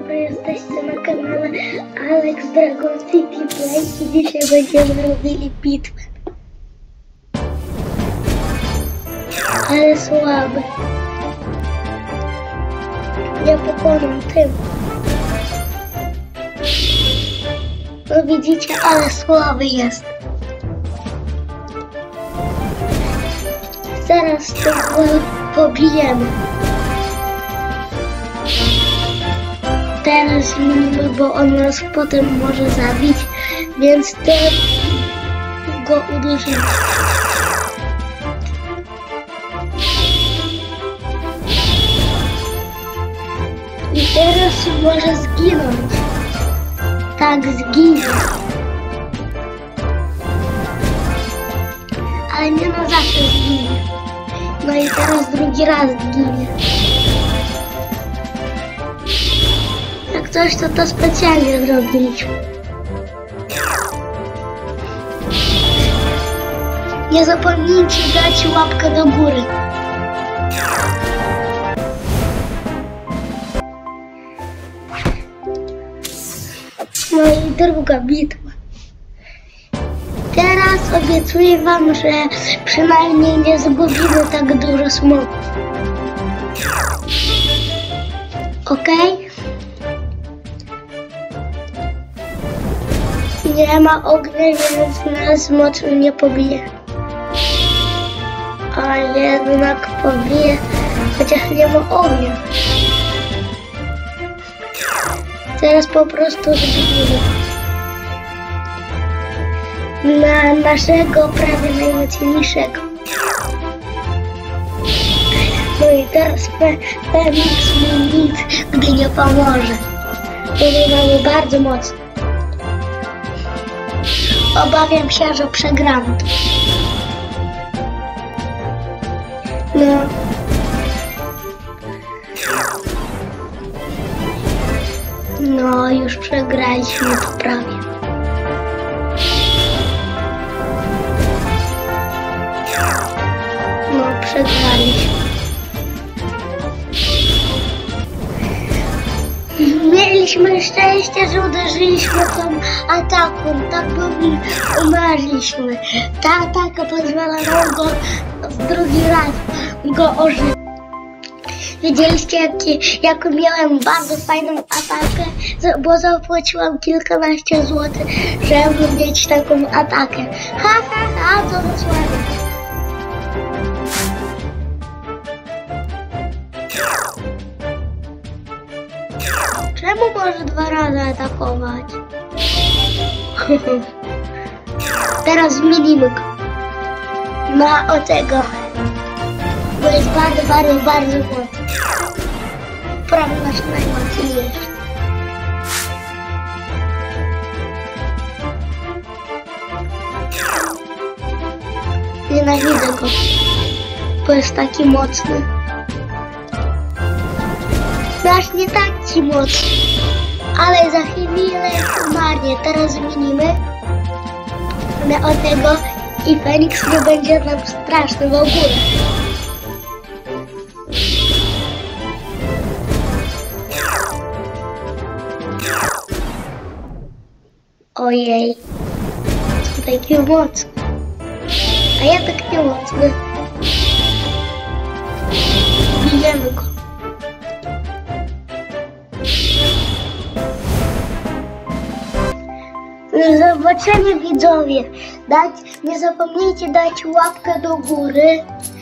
dobry, jesteście na kanale Alex Dragon City Play i dzisiaj będziemy robili bitwę. Ale słaby. Ja pokonam tym. No widzicie, ale słaby jest. Zaraz to pobijemy. Teraz zmienimy, bo on nas potem może zabić, więc teraz go uderzymy. I teraz może zginąć. Tak, zginie. Ale nie na zawsze zginie. No i teraz drugi raz zginie. Jak coś, to specjalnie zrobiliśmy. Nie zapomnijcie dać łapkę do góry. No i druga bitwa. Teraz obiecuję wam, że przynajmniej nie zgubimy tak dużo smoków. Okej? Nie ma ognia, więc nas mocno nie pobije. A jednak pobije, chociaż nie ma ognia. Teraz po prostu zbijemy. Na naszego prawie najmocniejszego. No i teraz Feniks mi nic, gdy nie pomoże. Bo my mamy bardzo mocno. Obawiam się, że przegram to. No, już przegraliśmy to prawie. No, przegraliśmy. Mieliśmy szczęście, że uderzyliśmy tą ataką. Tak by umarliśmy. Ta ataka pozwala nam go drugi raz go ożywić. Widzieliście, jaką miałem bardzo fajną atakę, bo zapłaciłam kilkanaście złotych, żeby mieć taką atakę. Ha, ha, ha, co za słabe. Czemu może dwa razy atakować? Teraz zmienimy go na o tego, bo jest bardzo mocny. Prawie nasz najmocniejszy. Nienawidzę go, bo jest taki mocny. Nasz nie taki mocny, ale za chwilę umarnie. Teraz zmienimy na o tego i Feniks nie będzie nam straszny w ogóle. Ojej, to taki mocny, a ja tak nie mocny. Bijemy go. Do zobaczenia widzowie. Nie zapomnijcie dać łapkę do góry.